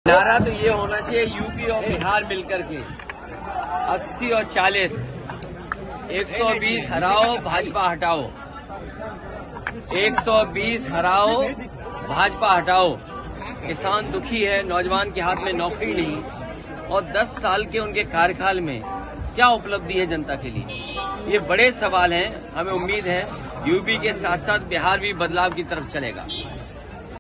नारा तो ये होना चाहिए यूपी और बिहार मिलकर के 80 और 40, 120 हराओ भाजपा हटाओ, 120 हराओ भाजपा हटाओ। किसान दुखी है, नौजवान के हाथ में नौकरी नहीं, और 10 साल के उनके कार्यकाल में क्या उपलब्धि है जनता के लिए, ये बड़े सवाल हैं। हमें उम्मीद है यूपी के साथ साथ बिहार भी बदलाव की तरफ चलेगा।